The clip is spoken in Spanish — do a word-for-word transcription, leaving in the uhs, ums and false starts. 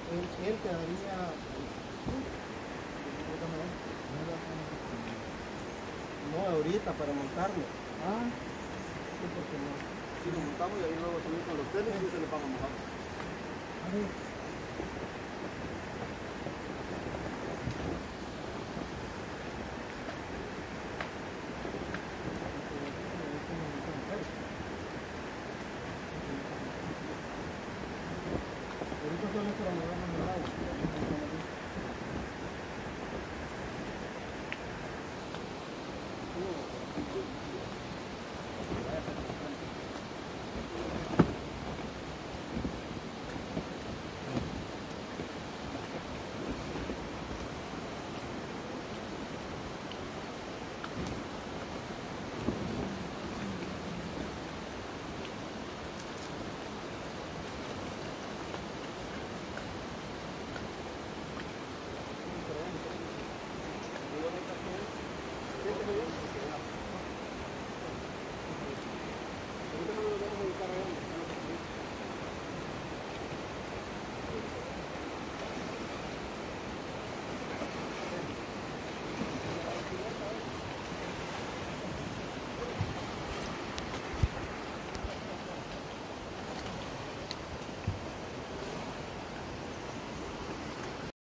Él, él quedaría... No, ahorita para montarlo. Ah, Sí, porque no. Si lo montamos y ahí luego subir con los tenis y se le van a mojar. a ver.